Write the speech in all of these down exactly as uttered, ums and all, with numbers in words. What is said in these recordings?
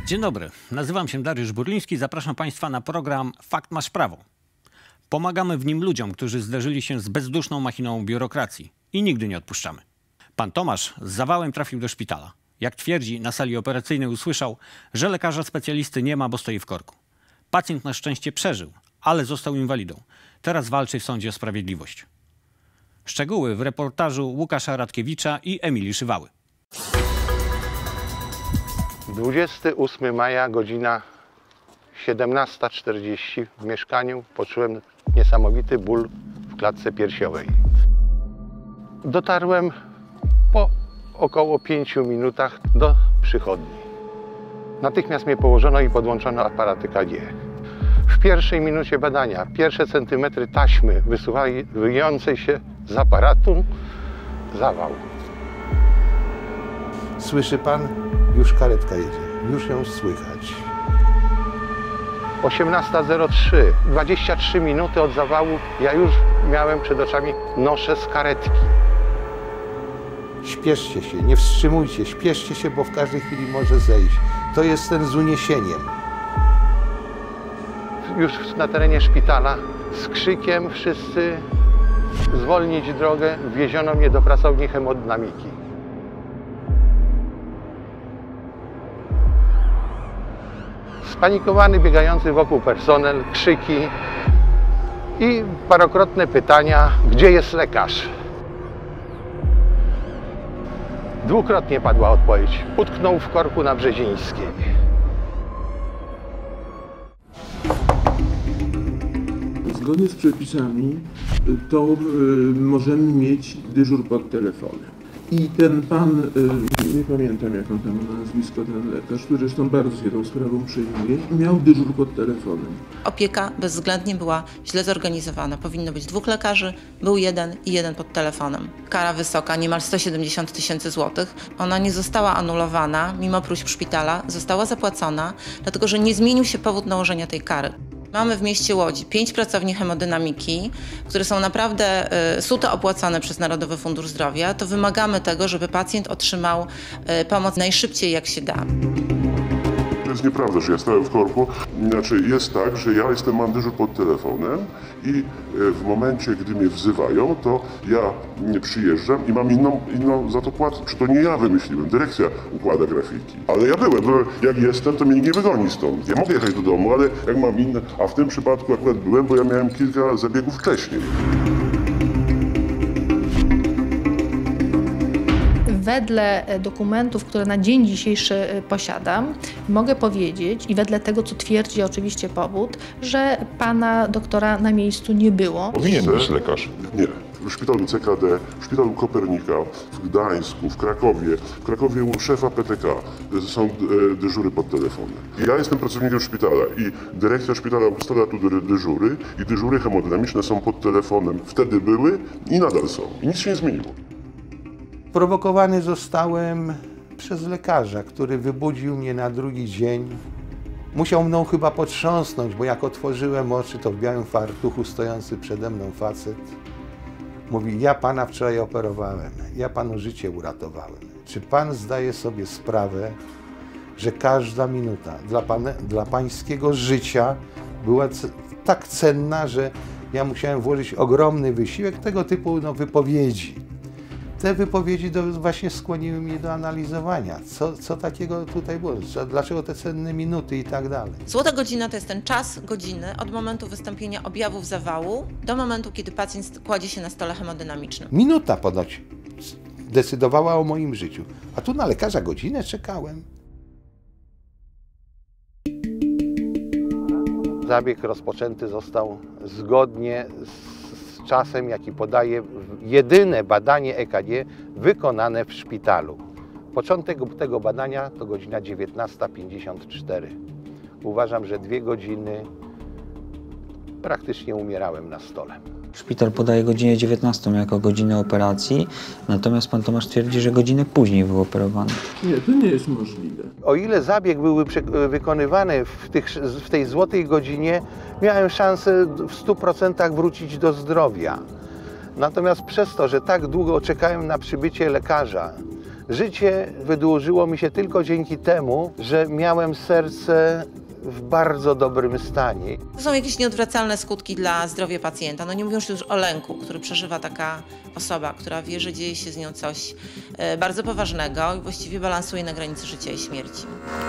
Dzień dobry, nazywam się Dariusz Burliński, zapraszam Państwa na program Fakt masz prawo. Pomagamy w nim ludziom, którzy zderzyli się z bezduszną machiną biurokracji i nigdy nie odpuszczamy. Pan Tomasz z zawałem trafił do szpitala. Jak twierdzi, na sali operacyjnej usłyszał, że lekarza specjalisty nie ma, bo stoi w korku. Pacjent na szczęście przeżył, ale został inwalidą. Teraz walczy w sądzie o sprawiedliwość. Szczegóły w reportażu Łukasza Radkiewicza i Emilii Szywały. dwudziestego ósmego maja, godzina siedemnasta czterdzieści. W mieszkaniu poczułem niesamowity ból w klatce piersiowej. Dotarłem po około pięciu minutach do przychodni. Natychmiast mnie położono i podłączono aparaty K G. W pierwszej minucie badania pierwsze centymetry taśmy wysuwającej się z aparatu zawał. Słyszy pan? Już karetka jedzie. Już ją słychać. osiemnasta zero trzy. dwadzieścia trzy minuty od zawału ja już miałem przed oczami noszę z karetki. Śpieszcie się, nie wstrzymujcie, śpieszcie się, bo w każdej chwili może zejść. To jest ten z uniesieniem. Już na terenie szpitala z krzykiem wszyscy zwolnić drogę, wieziono mnie do pracowni hemodynamiki. Spanikowany, biegający wokół personel, krzyki i parokrotne pytania, gdzie jest lekarz? Dwukrotnie padła odpowiedź. Utknął w korku na Brzezińskiej. Zgodnie z przepisami to y, możemy mieć dyżur pod telefonem. I ten pan, y, nie pamiętam jak on tam ma nazwisko, ten lekarz, który zresztą bardzo się tą sprawą przejmuje, miał dyżur pod telefonem. Opieka bezwzględnie była źle zorganizowana. Powinno być dwóch lekarzy, był jeden i jeden pod telefonem. Kara wysoka, niemal sto siedemdziesiąt tysięcy złotych. Ona nie została anulowana, mimo próśb szpitala, została zapłacona, dlatego że nie zmienił się powód nałożenia tej kary. Mamy w mieście Łodzi pięć pracowni hemodynamiki, które są naprawdę y, suto opłacane przez Narodowy Fundusz Zdrowia. To wymagamy tego, żeby pacjent otrzymał y, pomoc najszybciej jak się da. To jest nieprawda, że ja stałem w korku. Znaczy jest tak, że ja jestem mam dyżur pod telefonem i w momencie, gdy mnie wzywają, to ja nie przyjeżdżam i mam inną, inną za to płacę. Czy to nie ja wymyśliłem, dyrekcja układa grafiki. Ale ja byłem, bo jak jestem, to mnie nikt nie wygoni stąd. Ja mogę jechać do domu, ale jak mam inne, a w tym przypadku akurat byłem, bo ja miałem kilka zabiegów wcześniej. Wedle dokumentów, które na dzień dzisiejszy posiadam, mogę powiedzieć i wedle tego, co twierdzi oczywiście powód, że pana doktora na miejscu nie było. Powinien być lekarz. Nie. W szpitalu C K D, w szpitalu Kopernika, w Gdańsku, w Krakowie, w Krakowie u szefa P T K są dyżury pod telefonem. Ja jestem pracownikiem szpitala i dyrekcja szpitala ustala tu dyżury i dyżury hemodynamiczne są pod telefonem. Wtedy były i nadal są. I nic się nie zmieniło. Prowokowany zostałem przez lekarza, który wybudził mnie na drugi dzień. Musiał mną chyba potrząsnąć, bo jak otworzyłem oczy, to w białym fartuchu stojący przede mną facet mówi: ja pana wczoraj operowałem, ja panu życie uratowałem. Czy pan zdaje sobie sprawę, że każda minuta dla, pana, dla pańskiego życia była tak cenna, że ja musiałem włożyć ogromny wysiłek tego typu no, wypowiedzi. Te wypowiedzi do, właśnie skłoniły mnie do analizowania, co, co takiego tutaj było, dlaczego te cenne minuty i tak dalej. Złota godzina to jest ten czas godziny od momentu wystąpienia objawów zawału do momentu, kiedy pacjent kładzie się na stole hemodynamicznym. Minuta ponoć decydowała o moim życiu, a tu na lekarza godzinę czekałem. Zabieg rozpoczęty został zgodnie z czasem, jaki podaje jedyne badanie E K G wykonane w szpitalu. Początek tego badania to godzina dziewiętnasta pięćdziesiąt cztery. Uważam, że dwie godziny praktycznie umierałem na stole. Szpital podaje godzinę dziewiętnastą jako godzinę operacji, natomiast pan Tomasz twierdzi, że godzinę później był operowany. Nie, to nie jest możliwe. O ile zabieg byłby wykonywany w, tych, w tej złotej godzinie, miałem szansę w stu procentach wrócić do zdrowia. Natomiast przez to, że tak długo czekałem na przybycie lekarza, Życie wydłużyło mi się tylko dzięki temu, że miałem serce w bardzo dobrym stanie. To są jakieś nieodwracalne skutki dla zdrowia pacjenta. No nie mówiąc już o lęku, który przeżywa taka osoba, która wie, że dzieje się z nią coś e, bardzo poważnego i właściwie balansuje na granicy życia i śmierci.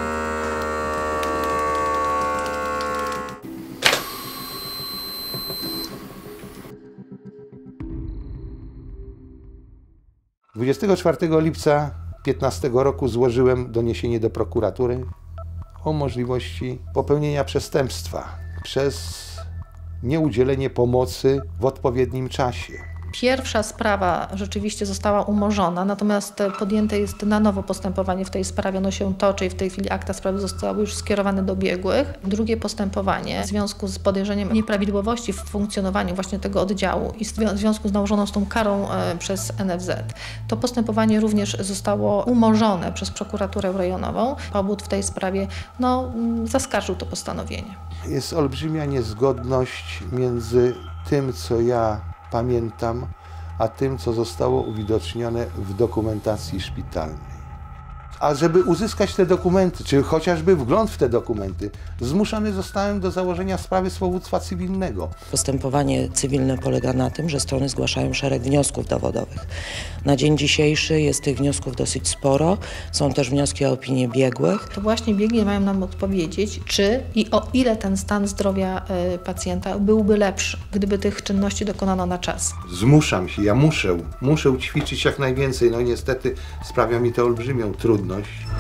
dwudziestego czwartego lipca piętnastego roku złożyłem doniesienie do prokuratury o możliwości popełnienia przestępstwa przez nieudzielenie pomocy w odpowiednim czasie. Pierwsza sprawa rzeczywiście została umorzona, natomiast podjęte jest na nowo postępowanie w tej sprawie. Ono się toczy i w tej chwili akta sprawy zostały już skierowane do biegłych. Drugie postępowanie w związku z podejrzeniem nieprawidłowości w funkcjonowaniu właśnie tego oddziału i w związku z nałożoną z tą karą e, przez N F Z. To postępowanie również zostało umorzone przez prokuraturę rejonową. Pobud w tej sprawie no, zaskarżył to postanowienie. Jest olbrzymia niezgodność między tym, co ja pamiętam, a tym, co zostało uwidocznione w dokumentacji szpitalnej. A żeby uzyskać te dokumenty, czy chociażby wgląd w te dokumenty, zmuszony zostałem do założenia sprawy z powództwa cywilnego. Postępowanie cywilne polega na tym, że strony zgłaszają szereg wniosków dowodowych. Na dzień dzisiejszy jest tych wniosków dosyć sporo. Są też wnioski o opinię biegłych. To właśnie biegli mają nam odpowiedzieć, czy i o ile ten stan zdrowia y, pacjenta byłby lepszy, gdyby tych czynności dokonano na czas. Zmuszam się, ja muszę, muszę ćwiczyć jak najwięcej. No niestety sprawia mi to olbrzymią trudność.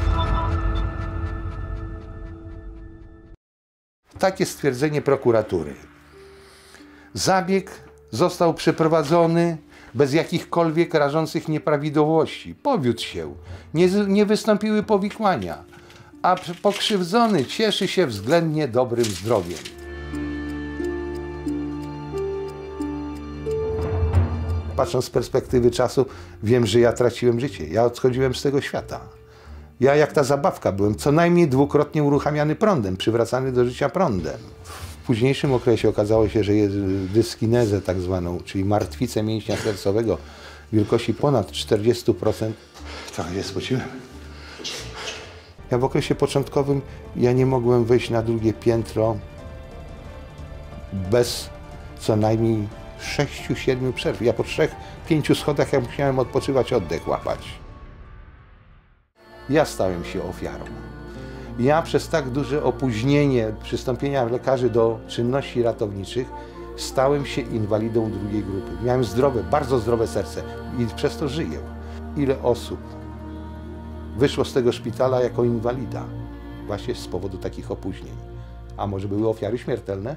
Takie stwierdzenie prokuratury. Zabieg został przeprowadzony bez jakichkolwiek rażących nieprawidłowości. Powiódł się. Nie, nie wystąpiły powikłania, a pokrzywdzony cieszy się względnie dobrym zdrowiem. Patrząc z perspektywy czasu, wiem, że ja traciłem życie. Ja odchodziłem z tego świata. Ja jak ta zabawka byłem co najmniej dwukrotnie uruchamiany prądem, przywracany do życia prądem. W późniejszym okresie okazało się, że jest dyskinezę tak zwaną, czyli martwicę mięśnia sercowego wielkości ponad czterdzieści procent. Trochę się spociłem. Ja w okresie początkowym ja nie mogłem wejść na drugie piętro bez co najmniej sześciu, siedmiu przerw. Ja po trzech, pięciu schodach ja musiałem odpoczywać, oddech łapać. Ja stałem się ofiarą. Ja przez tak duże opóźnienie przystąpienia lekarzy do czynności ratowniczych stałem się inwalidą drugiej grupy. Miałem zdrowe, bardzo zdrowe serce i przez to żyję. Ile osób wyszło z tego szpitala jako inwalida właśnie z powodu takich opóźnień? A może były ofiary śmiertelne?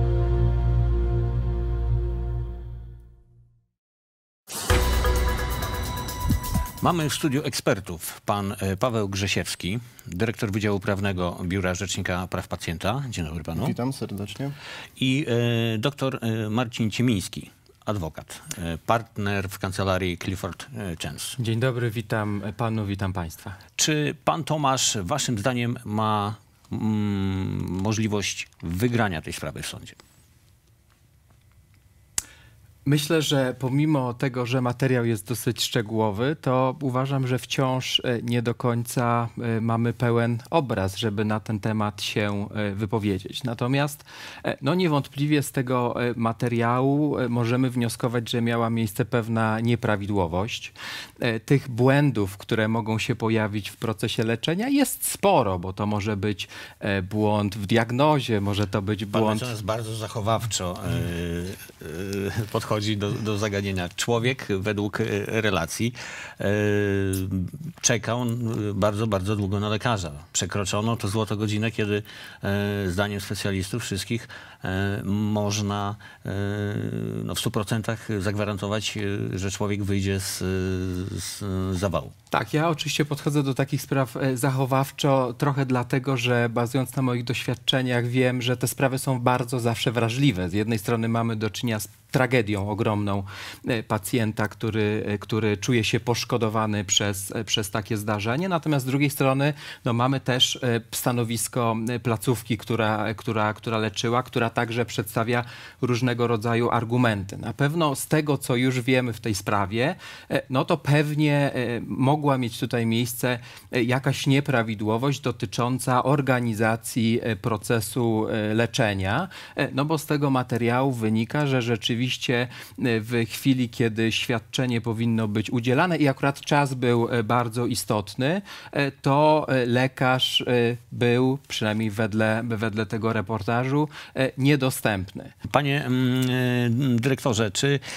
Mamy w studiu ekspertów. Pan Paweł Grzesiewski, dyrektor Wydziału Prawnego Biura Rzecznika Praw Pacjenta. Dzień dobry panu. Witam serdecznie. I e, doktor Marcin Ciemiński, adwokat, e, partner w kancelarii Clifford Chance. Dzień dobry, witam panu, witam państwa. Czy pan Tomasz waszym zdaniem ma mm, możliwość wygrania tej sprawy w sądzie? Myślę, że pomimo tego, że materiał jest dosyć szczegółowy, to uważam, że wciąż nie do końca mamy pełen obraz, żeby na ten temat się wypowiedzieć. Natomiast no niewątpliwie z tego materiału możemy wnioskować, że miała miejsce pewna nieprawidłowość. Tych błędów, które mogą się pojawić w procesie leczenia, jest sporo, bo to może być błąd w diagnozie, może to być błąd... Pan bardzo zachowawczo yy, yy, podchodzi do, do zagadnienia. Człowiek według relacji yy, czekał bardzo, bardzo długo na lekarza. Przekroczono to złotą godzinę, kiedy yy, zdaniem specjalistów wszystkich yy, można yy, no w stu procentach zagwarantować, yy, że człowiek wyjdzie z, z zawału. Tak, ja oczywiście podchodzę do takich spraw zachowawczo trochę dlatego, że bazując na moich doświadczeniach wiem, że te sprawy są bardzo zawsze wrażliwe. Z jednej strony mamy do czynienia z tragedią ogromną pacjenta, który, który czuje się poszkodowany przez, przez takie zdarzenie. Natomiast z drugiej strony no, mamy też stanowisko placówki, która, która, która leczyła, która także przedstawia różnego rodzaju argumenty. Na pewno z tego, co już wiemy w tej sprawie, no to pewnie mogła mieć tutaj miejsce jakaś nieprawidłowość dotycząca organizacji procesu leczenia, no bo z tego materiału wynika, że rzeczywiście w chwili, kiedy świadczenie powinno być udzielane i akurat czas był bardzo istotny, to lekarz był, przynajmniej wedle, wedle tego reportażu, niedostępny. Panie mm, dyrektorze, czy y,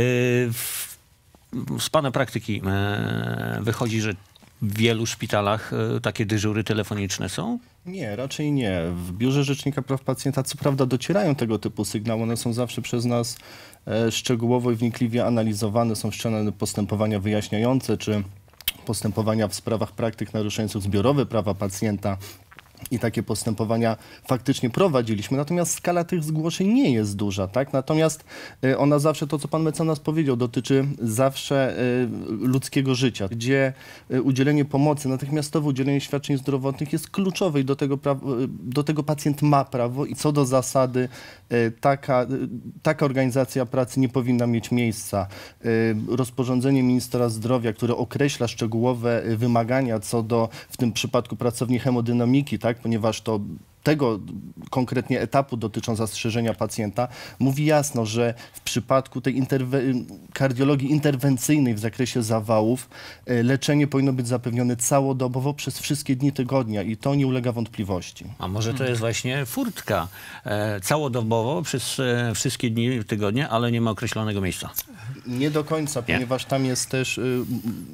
w, z pana praktyki y, wychodzi, że w wielu szpitalach y, takie dyżury telefoniczne są? Nie, raczej nie. W Biurze Rzecznika Praw Pacjenta co prawda docierają tego typu sygnały, one są zawsze przez nas e, szczegółowo i wnikliwie analizowane, są wszczęte postępowania wyjaśniające, czy postępowania w sprawach praktyk naruszających zbiorowe prawa pacjenta. I takie postępowania faktycznie prowadziliśmy, natomiast skala tych zgłoszeń nie jest duża, tak? Natomiast y, ona zawsze, to co pan mecenas powiedział, dotyczy zawsze y, ludzkiego życia, gdzie y, udzielenie pomocy, natychmiastowe udzielenie świadczeń zdrowotnych jest kluczowe i do tego, pra- do tego pacjent ma prawo i co do zasady y, taka, y, taka organizacja pracy nie powinna mieć miejsca. Y, rozporządzenie ministra zdrowia, które określa szczegółowe y, wymagania co do, w tym przypadku pracowni hemodynamiki, tak? Ponieważ to tego konkretnie etapu dotyczą zastrzeżenia pacjenta, mówi jasno, że w przypadku tej interwe- kardiologii interwencyjnej w zakresie zawałów e, leczenie powinno być zapewnione całodobowo przez wszystkie dni tygodnia i to nie ulega wątpliwości. A może to jest właśnie furtka e, całodobowo przez e, wszystkie dni tygodnia, ale nie ma określonego miejsca? Nie do końca, nie? Ponieważ tam jest też y,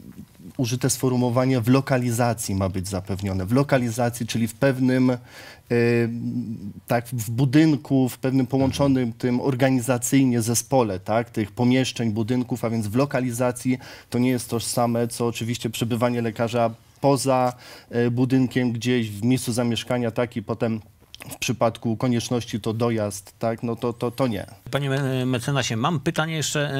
użyte sformułowanie w lokalizacji ma być zapewnione. W lokalizacji, czyli w pewnym y, tak, w budynku, w pewnym połączonym tym organizacyjnie zespole, tak, tych pomieszczeń, budynków, a więc w lokalizacji to nie jest tożsame, co oczywiście przebywanie lekarza poza y, budynkiem gdzieś w miejscu zamieszkania, tak, i potem w przypadku konieczności to dojazd, tak, no to, to, to nie. Panie mecenasie, mam pytanie jeszcze,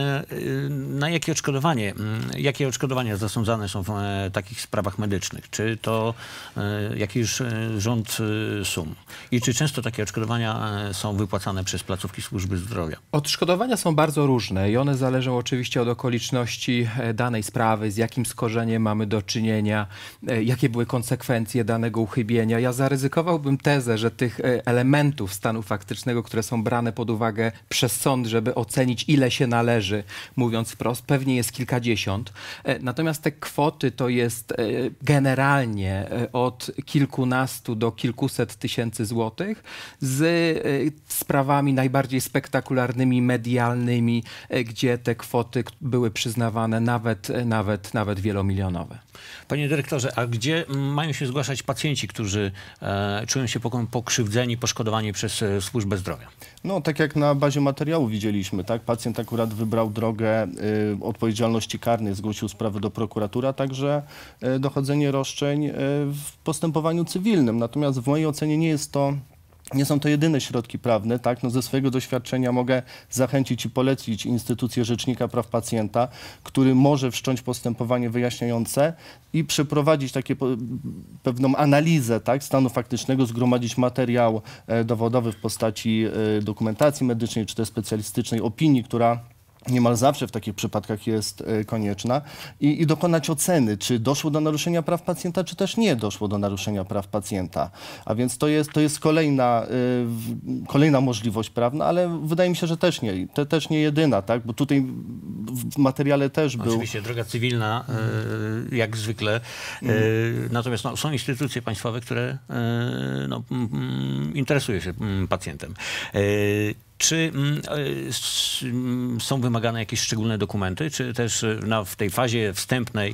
na jakie odszkodowanie, jakie odszkodowania zasądzane są w takich sprawach medycznych? Czy to jakiś rząd sum? I czy często takie odszkodowania są wypłacane przez placówki służby zdrowia? Odszkodowania są bardzo różne i one zależą oczywiście od okoliczności danej sprawy, z jakim skorzeniem mamy do czynienia, jakie były konsekwencje danego uchybienia. Ja zaryzykowałbym tezę, że tych elementów stanu faktycznego, które są brane pod uwagę przez sąd, żeby ocenić, ile się należy, mówiąc wprost, pewnie jest kilkadziesiąt. Natomiast te kwoty to jest generalnie od kilkunastu do kilkuset tysięcy złotych z sprawami najbardziej spektakularnymi, medialnymi, gdzie te kwoty były przyznawane nawet, nawet, nawet wielomilionowe. Panie dyrektorze, a gdzie mają się zgłaszać pacjenci, którzy e, czują się pokrzywdzeni, poszkodowani przez e, służbę zdrowia? No, tak jak na bazie materiału widzieliśmy, tak? Pacjent akurat wybrał drogę y, odpowiedzialności karnej, zgłosił sprawę do prokuratury, a także y, dochodzenie roszczeń y, w postępowaniu cywilnym. Natomiast w mojej ocenie nie jest to Nie są to jedyne środki prawne, tak? No ze swojego doświadczenia mogę zachęcić i polecić instytucję Rzecznika Praw Pacjenta, który może wszcząć postępowanie wyjaśniające i przeprowadzić takie po, pewną analizę, tak? Stanu faktycznego, zgromadzić materiał e, dowodowy w postaci e, dokumentacji medycznej czy też specjalistycznej opinii, która niemal zawsze w takich przypadkach jest y, konieczna i, i dokonać oceny, czy doszło do naruszenia praw pacjenta, czy też nie doszło do naruszenia praw pacjenta. A więc to jest, to jest kolejna, y, w, kolejna możliwość prawna, ale wydaje mi się, że też nie, te, też nie jedyna, tak? Bo tutaj w, w materiale też był... Oczywiście droga cywilna, y, jak zwykle. Y, mm. Natomiast no, są instytucje państwowe, które y, no, y, interesują się y, pacjentem. Y, Czy y, są wymagane jakieś szczególne dokumenty, czy też no, w tej fazie wstępnej,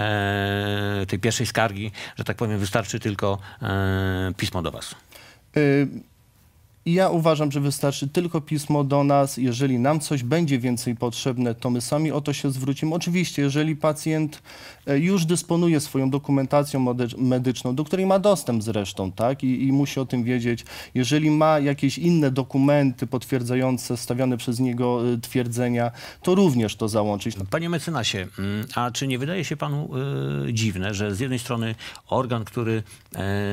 e, tej pierwszej skargi, że tak powiem, wystarczy tylko e, pismo do was? Y I ja uważam, że wystarczy tylko pismo do nas. Jeżeli nam coś będzie więcej potrzebne, to my sami o to się zwrócimy. Oczywiście, jeżeli pacjent już dysponuje swoją dokumentacją medyczną, do której ma dostęp zresztą, tak, i, i musi o tym wiedzieć, jeżeli ma jakieś inne dokumenty potwierdzające stawiane przez niego twierdzenia, to również to załączyć. Panie mecenasie, a czy nie wydaje się panu y, dziwne, że z jednej strony organ, który y,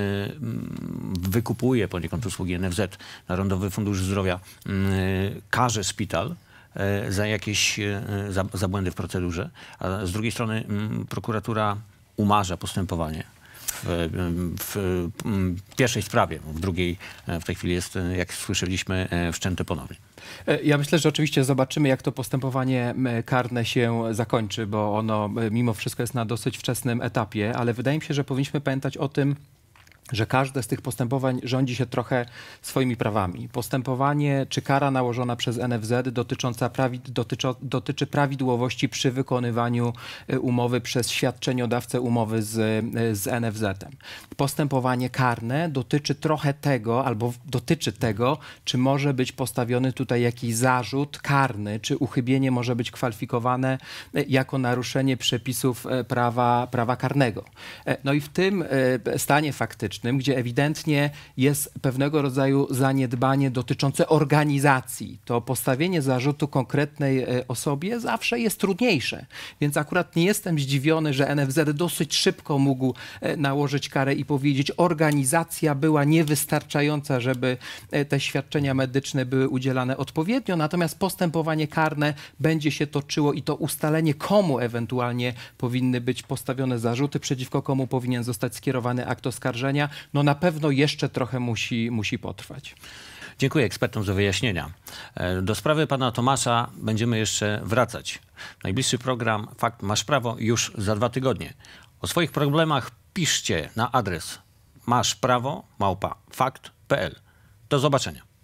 wykupuje poniekąd usługi N F Z, Narodowy Fundusz Zdrowia, y, karze szpital y, za jakieś y, za, za błędy w procedurze, a z drugiej strony y, prokuratura umarza postępowanie w, w, w pierwszej sprawie, w drugiej w tej chwili jest, jak słyszeliśmy, wszczęte ponownie. Ja myślę, że oczywiście zobaczymy, jak to postępowanie karne się zakończy, bo ono mimo wszystko jest na dosyć wczesnym etapie, ale wydaje mi się, że powinniśmy pamiętać o tym, że każde z tych postępowań rządzi się trochę swoimi prawami. Postępowanie czy kara nałożona przez N F Z dotycząca prawi, dotyczy, dotyczy prawidłowości przy wykonywaniu umowy przez świadczeniodawcę umowy z, z N F Z-em. Postępowanie karne dotyczy trochę tego, albo dotyczy tego, czy może być postawiony tutaj jakiś zarzut karny, czy uchybienie może być kwalifikowane jako naruszenie przepisów prawa, prawa karnego. No i w tym stanie faktycznym, gdzie ewidentnie jest pewnego rodzaju zaniedbanie dotyczące organizacji, to postawienie zarzutu konkretnej osobie zawsze jest trudniejsze. Więc akurat nie jestem zdziwiony, że N F Z dosyć szybko mógł nałożyć karę i powiedzieć, organizacja była niewystarczająca, żeby te świadczenia medyczne były udzielane odpowiednio, natomiast postępowanie karne będzie się toczyło i to ustalenie, komu ewentualnie powinny być postawione zarzuty, przeciwko komu powinien zostać skierowany akt oskarżenia, no na pewno jeszcze trochę musi, musi potrwać. Dziękuję ekspertom za wyjaśnienia. Do sprawy pana Tomasza będziemy jeszcze wracać. Najbliższy program Fakt Masz Prawo już za dwa tygodnie. O swoich problemach piszcie na adres maszprawo małpa fakt kropka p l. Do zobaczenia.